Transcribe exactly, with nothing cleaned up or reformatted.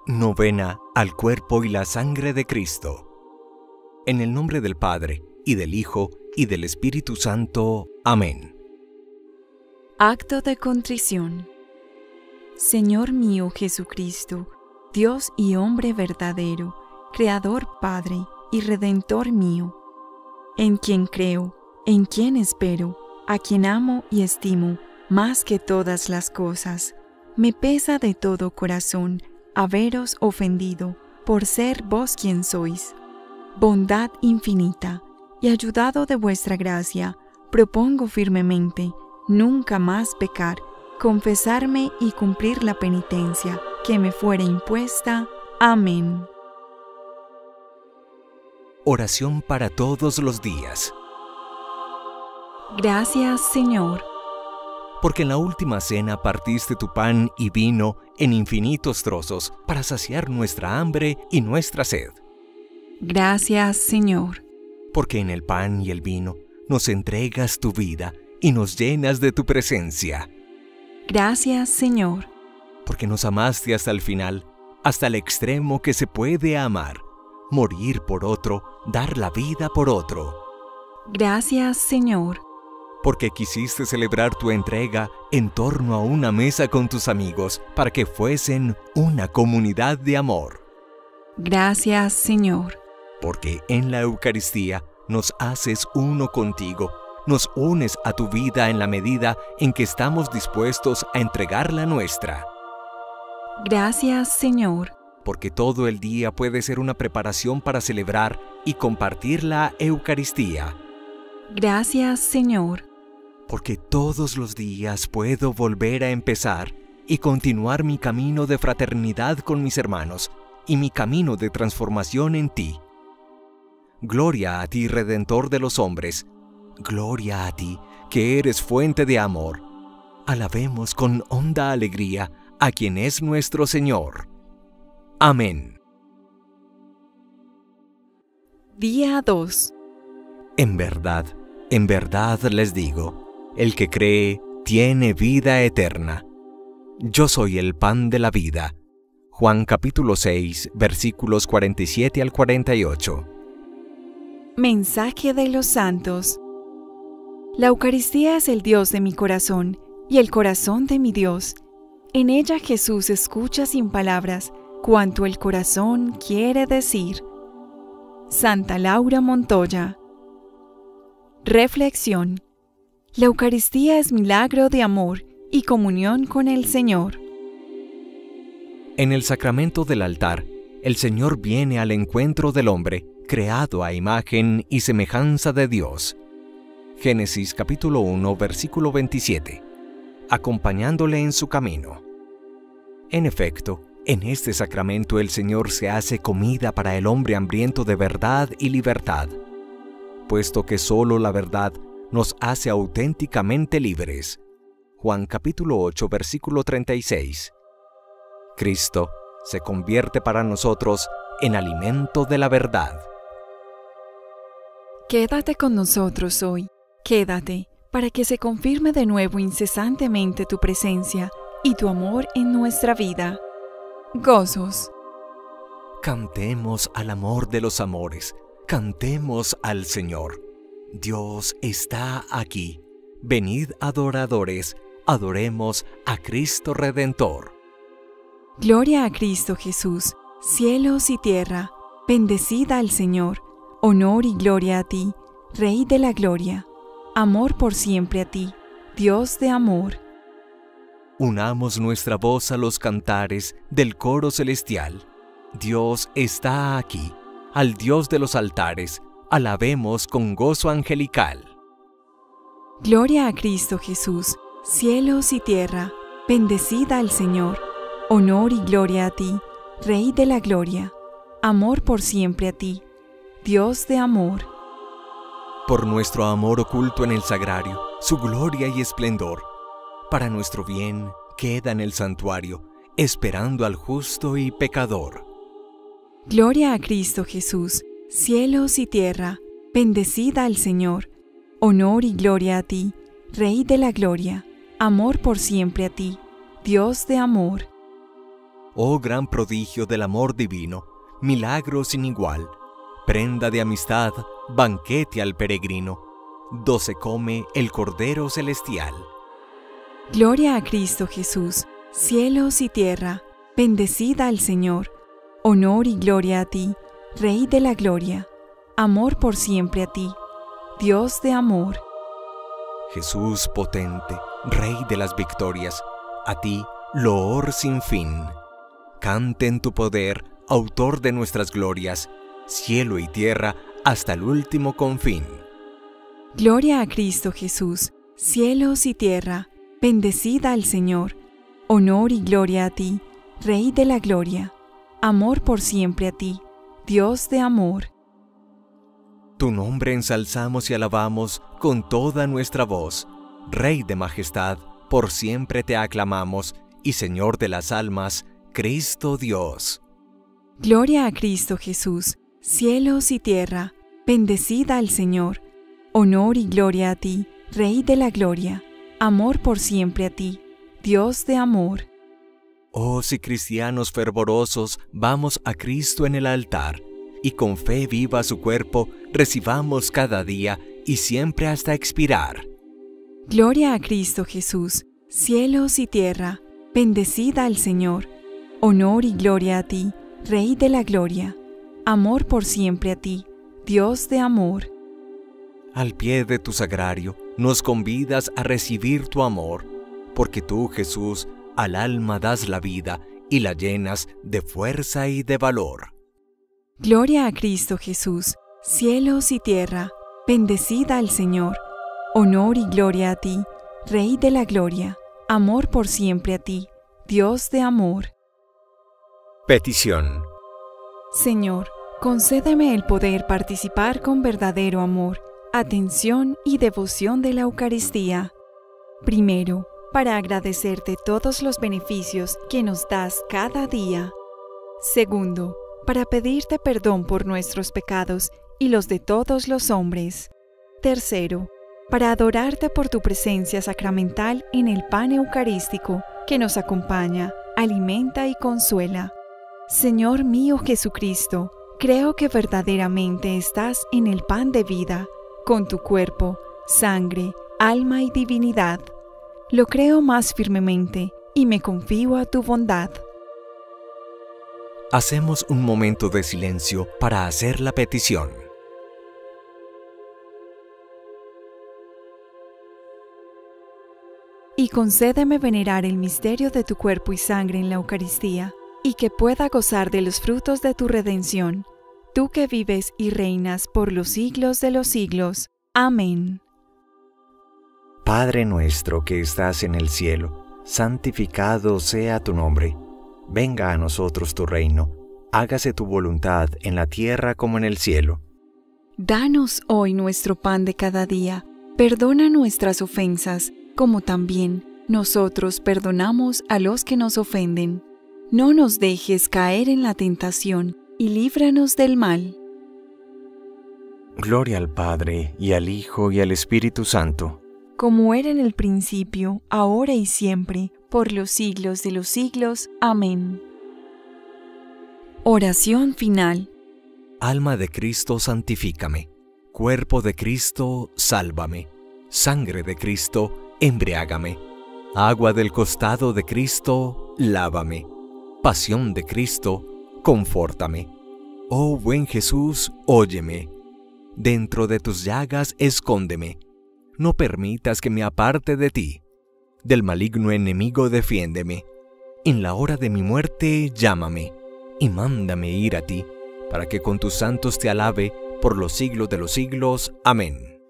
Novena al cuerpo y la sangre de Cristo. En el nombre del Padre, y del Hijo, y del Espíritu Santo. Amén. Acto de contrición. Señor mío Jesucristo, Dios y hombre verdadero, Creador, Padre y Redentor mío, en quien creo, en quien espero, a quien amo y estimo más que todas las cosas, me pesa de todo corazón haberos ofendido por ser vos quien sois. Bondad infinita, y ayudado de vuestra gracia, propongo firmemente nunca más pecar, confesarme y cumplir la penitencia que me fuere impuesta. Amén. Oración para todos los días. Gracias, Señor, porque en la última cena partiste tu pan y vino en infinitos trozos para saciar nuestra hambre y nuestra sed. Gracias, Señor, porque en el pan y el vino nos entregas tu vida y nos llenas de tu presencia. Gracias, Señor, porque nos amaste hasta el final, hasta el extremo que se puede amar, morir por otro, dar la vida por otro. Gracias, Señor, porque quisiste celebrar tu entrega en torno a una mesa con tus amigos para que fuesen una comunidad de amor. Gracias, Señor, porque en la Eucaristía nos haces uno contigo, nos unes a tu vida en la medida en que estamos dispuestos a entregar la nuestra. Gracias, Señor, porque todo el día puede ser una preparación para celebrar y compartir la Eucaristía. Gracias, Señor, porque todos los días puedo volver a empezar y continuar mi camino de fraternidad con mis hermanos y mi camino de transformación en ti. Gloria a ti, Redentor de los hombres. Gloria a ti, que eres fuente de amor. Alabemos con honda alegría a quien es nuestro Señor. Amén. Día dos. En verdad, en verdad les digo, el que cree tiene vida eterna. Yo soy el pan de la vida. Juan capítulo seis, versículos cuarenta y siete al cuarenta y ocho. Mensaje de los santos. La Eucaristía es el Dios de mi corazón y el corazón de mi Dios. En ella Jesús escucha sin palabras cuanto el corazón quiere decir. Santa Laura Montoya. Reflexión. La Eucaristía es milagro de amor y comunión con el Señor. En el sacramento del altar, el Señor viene al encuentro del hombre, creado a imagen y semejanza de Dios. Génesis capítulo uno, versículo veintisiete, acompañándole en su camino. En efecto, en este sacramento el Señor se hace comida para el hombre hambriento de verdad y libertad, puesto que solo la verdad nos hace auténticamente libres. Juan capítulo ocho, versículo treinta y seis. Cristo se convierte para nosotros en alimento de la verdad. Quédate con nosotros hoy, quédate, para que se confirme de nuevo incesantemente tu presencia y tu amor en nuestra vida. Gozos. Cantemos al amor de los amores, cantemos al Señor. Dios está aquí. Venid, adoradores, adoremos a Cristo Redentor. Gloria a Cristo Jesús, cielos y tierra, bendecida al Señor, honor y gloria a ti, Rey de la gloria, amor por siempre a ti, Dios de amor. Unamos nuestra voz a los cantares del coro celestial. Dios está aquí, al Dios de los altares, alabemos con gozo angelical. Gloria a Cristo Jesús, cielos y tierra, bendecida al Señor, honor y gloria a ti, Rey de la gloria, amor por siempre a ti, Dios de amor. Por nuestro amor oculto en el sagrario, su gloria y esplendor, para nuestro bien queda en el santuario, esperando al justo y pecador. Gloria a Cristo Jesús, cielos y tierra, bendecida al Señor, honor y gloria a ti, Rey de la gloria, amor por siempre a ti, Dios de amor. oh gran prodigio del amor divino, milagro sin igual, prenda de amistad, banquete al peregrino, do se come el Cordero Celestial. Gloria a Cristo Jesús, cielos y tierra, bendecida al Señor. Honor y gloria a ti, Rey de la gloria. Amor por siempre a ti, Dios de amor. Jesús potente, Rey de las victorias, a ti loor sin fin. Cante en tu poder, autor de nuestras glorias, cielo y tierra hasta el último confín. Gloria a Cristo Jesús, cielos y tierra, bendecida al Señor. Honor y gloria a ti, Rey de la gloria. Amor por siempre a ti, Dios de amor. Tu nombre ensalzamos y alabamos con toda nuestra voz. Rey de majestad, por siempre te aclamamos, y Señor de las almas, Cristo Dios. Gloria a Cristo Jesús, cielos y tierra, bendecida al Señor. Honor y gloria a ti, Rey de la gloria. Amor por siempre a ti, Dios de amor. Oh, si cristianos fervorosos vamos a Cristo en el altar, y con fe viva su cuerpo recibamos cada día y siempre hasta expirar. Gloria a Cristo Jesús, cielos y tierra, bendecida al Señor. Honor y gloria a ti, Rey de la gloria. Amor por siempre a ti, Dios de amor. Al pie de tu sagrario nos convidas a recibir tu amor, porque tú, Jesús, al alma das la vida y la llenas de fuerza y de valor. Gloria a Cristo Jesús, cielos y tierra, bendecida al Señor. Honor y gloria a ti, Rey de la gloria. Amor por siempre a ti, Dios de amor. Petición. Señor, concédeme el poder participar con verdadero amor, atención y devoción de la Eucaristía. Primero, para agradecerte todos los beneficios que nos das cada día. Segundo, para pedirte perdón por nuestros pecados y los de todos los hombres. Tercero, para adorarte por tu presencia sacramental en el pan eucarístico que nos acompaña, alimenta y consuela. Señor mío Jesucristo, creo que verdaderamente estás en el pan de vida, con tu cuerpo, sangre, alma y divinidad. Lo creo más firmemente y me confío a tu bondad. Hacemos un momento de silencio para hacer la petición. Y concédeme venerar el misterio de tu cuerpo y sangre en la Eucaristía, y que pueda gozar de los frutos de tu redención, tú que vives y reinas por los siglos de los siglos. Amén. Padre nuestro que estás en el cielo, santificado sea tu nombre. Venga a nosotros tu reino, hágase tu voluntad en la tierra como en el cielo. Danos hoy nuestro pan de cada día, perdona nuestras ofensas, como también nosotros perdonamos a los que nos ofenden. No nos dejes caer en la tentación, y líbranos del mal. Gloria al Padre, y al Hijo, y al Espíritu Santo. Como era en el principio, ahora y siempre, por los siglos de los siglos. Amén. Oración final. Alma de Cristo, santifícame. Cuerpo de Cristo, sálvame. Sangre de Cristo, embriágame. Agua del costado de Cristo, lávame. Pasión de Cristo, confórtame. Oh buen Jesús, óyeme. Dentro de tus llagas escóndeme. No permitas que me aparte de ti. Del maligno enemigo defiéndeme. En la hora de mi muerte llámame, y mándame ir a ti, para que con tus santos te alabe por los siglos de los siglos. Amén.